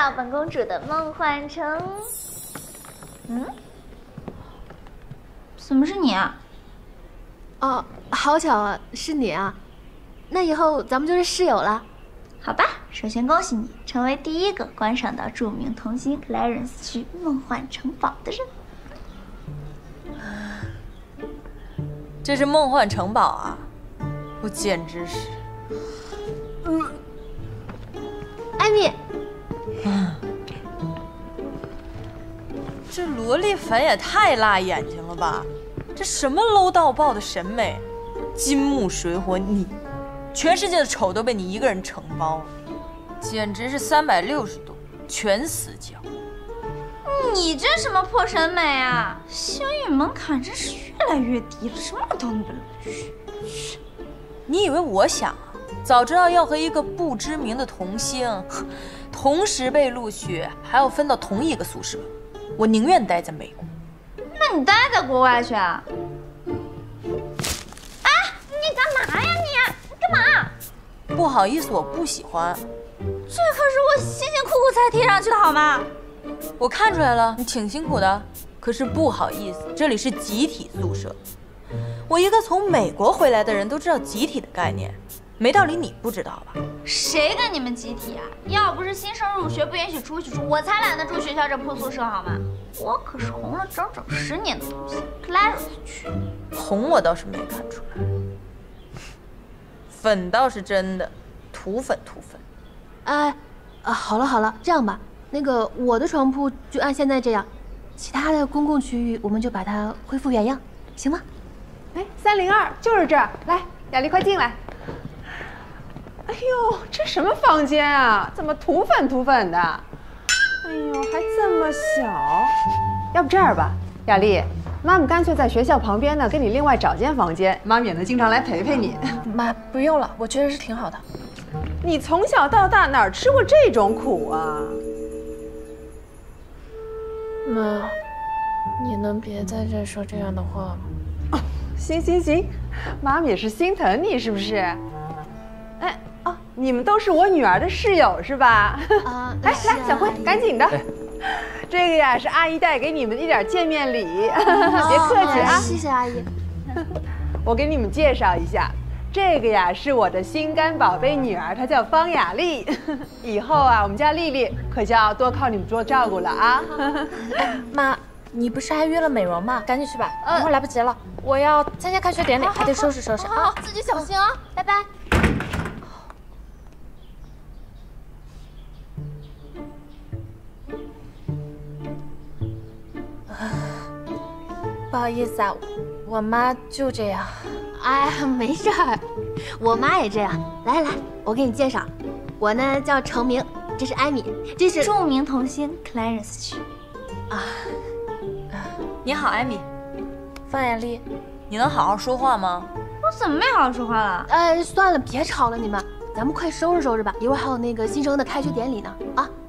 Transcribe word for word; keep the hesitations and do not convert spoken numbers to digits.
到本公主的梦幻城。嗯，怎么是你啊？ 哦，好巧啊，是你啊！那以后咱们就是室友了。 好吧，首先恭喜你成为第一个观赏到著名童星 Clarence 区梦幻城堡的人。 这是梦幻城堡啊！我简直是…… 嗯，艾米， 嗯，这萝莉粉也太辣眼睛了吧！这什么 low 到爆的审美？金木水火你，全世界的丑都被你一个人承包了，简直是三百六十度全死角。 你这什么破审美啊！星宇门槛真是越来越低了，什么都能被录取。 你以为我想啊？早知道要和一个不知名的童星同时被录取，还要分到同一个宿舍，我宁愿待在美国。 那你待在国外去啊？啊！你干嘛呀你？你干嘛？ 不好意思，我不喜欢。 这可是我辛辛苦苦才贴上去的好吗？ 我看出来了，你挺辛苦的。可是不好意思，这里是集体宿舍。我一个从美国回来的人都知道集体的概念，没道理你不知道吧？ 谁跟你们集体啊？要不是新生入学不允许出去住，我才懒得住学校这破宿舍好吗？我可是红了整整十年的东西 ，Clarence 区。 红我倒是没看出来，粉倒是真的，涂粉涂粉。 哎，啊，好了好了，这样吧，那个我的床铺就按现在这样，其他的公共区域我们就把它恢复原样，行吗？ 哎，三零二就是这儿，来，雅丽快进来。哎呦，这什么房间啊？怎么涂粉涂粉的？哎呦，还这么小。要不这样吧，雅丽，妈妈干脆在学校旁边呢，给你另外找间房间，妈也能经常来陪陪你。 妈，不用了，我觉得是挺好的。 你从小到大哪儿吃过这种苦啊？ 妈，你能别在这说这样的话吗？ 哦，行行行，妈咪也是心疼你，是不是？哎哦，你们都是我女儿的室友是吧？啊，来来，小辉，赶紧的。这个呀是阿姨带给你们的一点见面礼，别客气啊。 谢谢阿姨。 我给你们介绍一下。这个呀是我的心肝宝贝女儿，她叫方雅丽。以后啊，我们家丽丽可就要多靠你们多照顾了啊。 妈，你不是还约了美容吗？赶紧去吧，一会儿来不及了。我要参加开学典礼，还得收拾收拾啊。 自己小心啊，拜拜。 不好意思啊，我妈就这样。 哎呀，没事儿，我妈也这样。来来，我给你介绍，我呢叫程明，这是艾米，这是著名童星 Clarence 区。 啊， 你好，艾米。 方雅丽， 你能好好说话吗？ 我怎么没好好说话了？ 呃，算了，别吵了，你们，咱们快收拾收拾吧，一会儿还有那个新生的开学典礼呢，啊。